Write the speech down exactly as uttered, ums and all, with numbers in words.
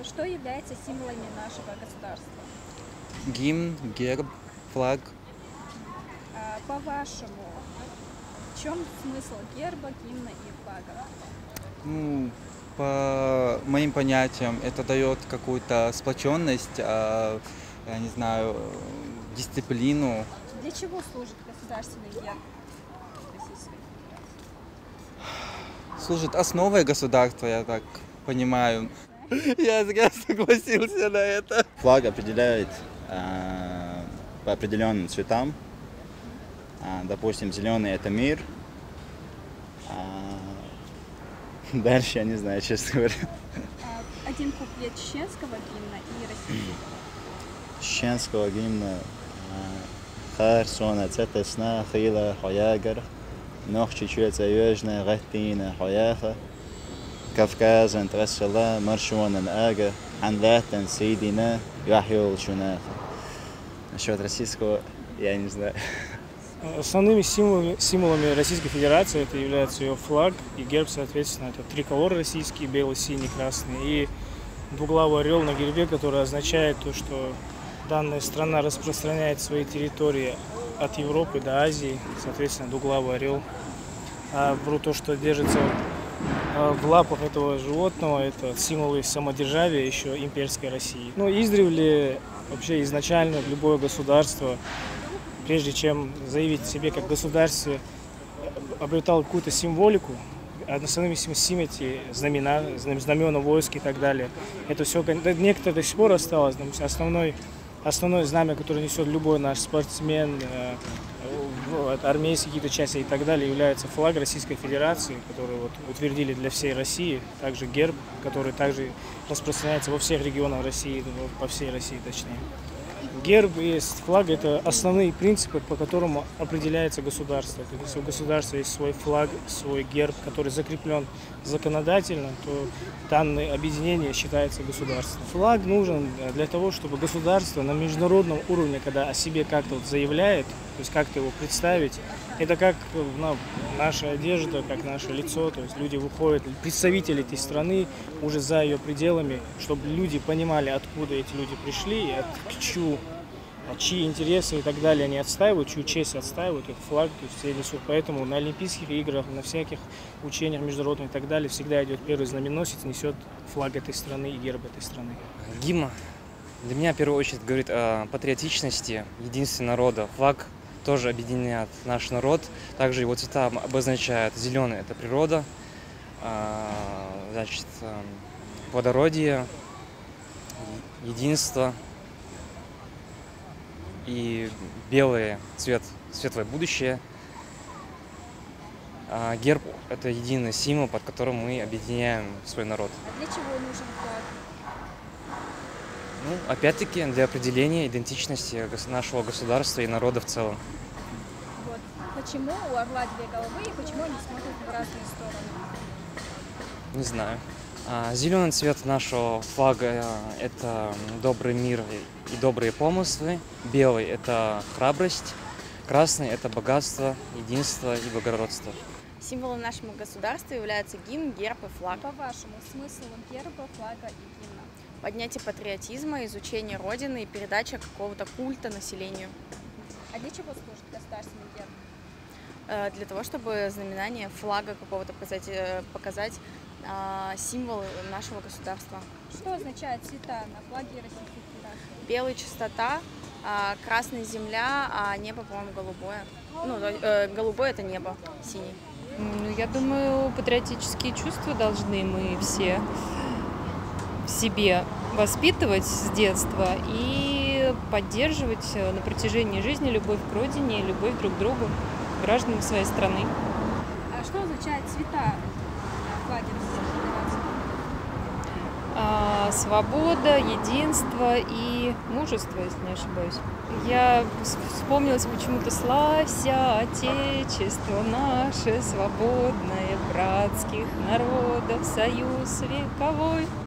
Что является символами нашего государства? Гимн, герб, флаг. А, По-вашему, в чем смысл герба, гимна и флага? Ну, по моим понятиям, это дает какую-то сплоченность, а, я не знаю, дисциплину. Для чего служит государственный герб Российской Федерации? Служит основой государства, я так понимаю. Я зря согласился на это. Флаг определяет э, по определенным цветам. А, допустим, зеленый — это мир. А, дальше я не знаю, честно говоря. А, Один куплет чеченского гимна и российского. Чеченского гимна. Хар сона цетесна хила хаягар. Нох чечуется южная гатина хаяха. Кавказан трасала маршуанан ага. Анлатан сейдина яхюл шунаха. Насчет российского я не знаю. Основными символами, символами Российской Федерации это является ее флаг и герб, соответственно, это триколор российский, белый, синий, красный, и двуглавый орел на гербе, который означает то, что данная страна распространяет свои территории от Европы до Азии, соответственно, двуглавый орел. А то, что держится в лапах этого животного, это символы самодержавия еще имперской России. Но издревле, вообще изначально любое государство, прежде чем заявить себе как государстве, обретал какую-то символику, основными симметрии, знамена, знамена войск и так далее. Это все, некоторые до сих пор осталось. Основной, основное знамя, которое несет любой наш спортсмен, армейские какие-то части и так далее, является флаг Российской Федерации, который вот утвердили для всей России, также герб, который также распространяется во всех регионах России, по всей России точнее. Герб и флаг – это основные принципы, по которым определяется государство. Если у государства есть свой флаг, свой герб, который закреплен законодательно, то данное объединение считается государством. Флаг нужен для того, чтобы государство на международном уровне, когда о себе как-то вот заявляет, то есть как-то его представить, это как ну, наша одежда, как наше лицо, то есть люди выходят, представители этой страны уже за ее пределами, чтобы люди понимали, откуда эти люди пришли, от чью, чьи интересы и так далее они отстаивают, чью честь отстаивают, их флаг, то есть все несут. Поэтому на Олимпийских играх, на всяких учениях международных и так далее всегда идет первый знаменосец, несет флаг этой страны и герб этой страны. Гимн для меня в первую очередь говорит о патриотичности, единстве народа. Флаг тоже объединяет наш народ. Также его цвета обозначают: зеленый – это природа, значит, плодородие, единство, и белый цвет – светлое будущее. А герб – это единый символ, под которым мы объединяем свой народ. А для чего нужен флаг? Ну, опять-таки, для определения идентичности нашего государства и народа в целом. Вот. Почему у орла две головы и почему они смотрят в разные стороны? Не знаю. А, зеленый цвет нашего флага – это добрый мир и добрые помыслы. Белый – это храбрость. Красный – это богатство, единство и благородство. Символом нашего государства являются гимн, герб и флаг. По-вашему, смысл герба, флага и гимна? Поднятие патриотизма, изучение Родины и передача какого-то культа населению. А для чего служит государственный герб? Для того, чтобы знаменание флага какого-то показать, показать символ нашего государства. Что означает цвета на флаге Российской Федерации? Белый — чистота, красный — земля, а небо, по-моему, голубое. Ну, э, голубое — это небо, синий. Я думаю, патриотические чувства должны мы все в себе воспитывать с детства и поддерживать на протяжении жизни любовь к родине, любовь друг к другу, к гражданам своей страны. А что означает цвета на флаге Российской Федерации? А, свобода, единство и мужество, если не ошибаюсь. Я вспомнилась почему-то: «Славься, Отечество наше, свободное, братских народов, союз вековой».